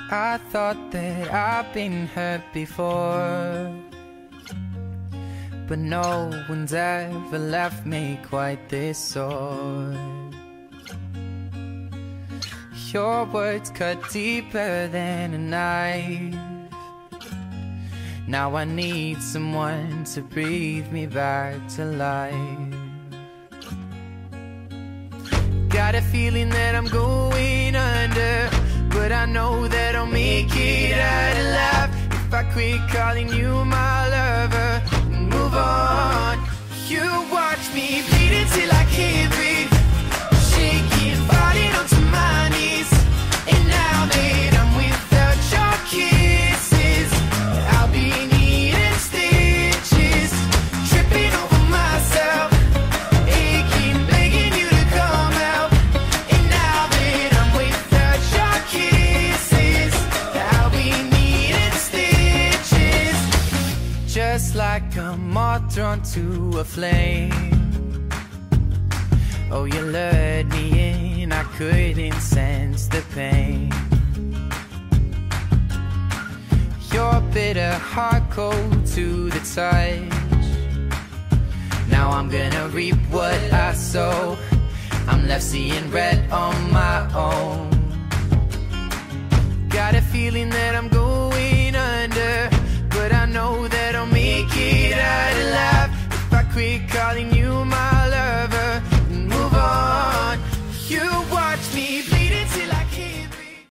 I thought that I've been hurt before, but no one's ever left me quite this sore. Your words cut deeper than a knife. Now I need someone to breathe me back to life. Got a feeling that I'm going under, but I know that I'll make it out alive if I quit calling you my lover and move on. You watch me bleed until I can't breathe, shaking, falling onto my knees. And now that I'm without your kisses, I'll be needing stitches, tripping over myself, aching, begging you to come out. And now that I'm without your kisses, I'll be needing stitches. Just like a moth drawn to a flame, oh, you lured me in, I couldn't sense the pain. Your bitter heart cold to the touch. Now I'm gonna reap what I sow. I'm left seeing red on my own. Got a feeling that